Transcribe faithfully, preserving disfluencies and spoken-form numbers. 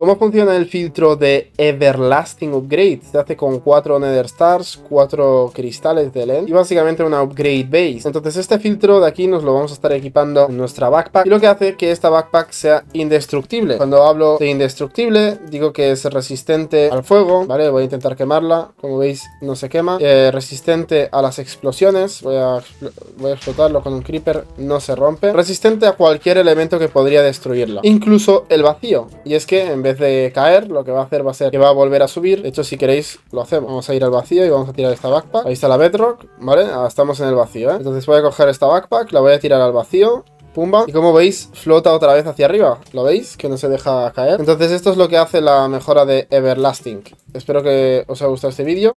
¿Cómo funciona el filtro de Everlasting Upgrade? Se hace con cuatro Nether Stars, cuatro cristales de L E D y básicamente una Upgrade Base. Entonces este filtro de aquí nos lo vamos a estar equipando en nuestra backpack y lo que hace que esta backpack sea indestructible. Cuando hablo de indestructible, digo que es resistente al fuego, ¿vale? Voy a intentar quemarla, como veis no se quema. Eh, resistente a las explosiones, voy a, voy a explotarlo con un creeper, no se rompe. Resistente a cualquier elemento que podría destruirla, incluso el vacío. Y es que en vez de caer, lo que va a hacer va a ser que va a volver a subir. De hecho, si queréis, lo hacemos. Vamos a ir al vacío y vamos a tirar esta backpack. Ahí está la bedrock, ¿vale? Ahora estamos en el vacío, ¿eh? Entonces voy a coger esta backpack, la voy a tirar al vacío. Pumba. Y como veis, flota otra vez hacia arriba. ¿Lo veis? Que no se deja caer. Entonces esto es lo que hace la mejora de Everlasting. Espero que os haya gustado este vídeo.